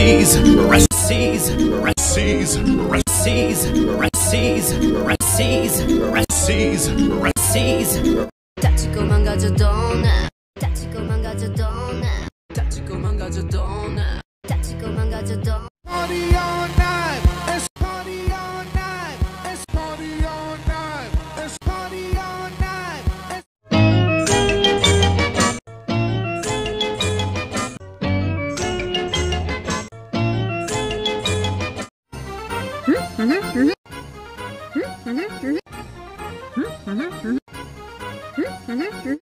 recipes, recipes, recipes, recipes, recipes, recipes, recipes, recipes. 다치고 망가져도 나 다치고 망가져도 나 다치고 망가져도 나 다치고 망가져도 Party all night, it's party all night, it's party all night, it's party all night.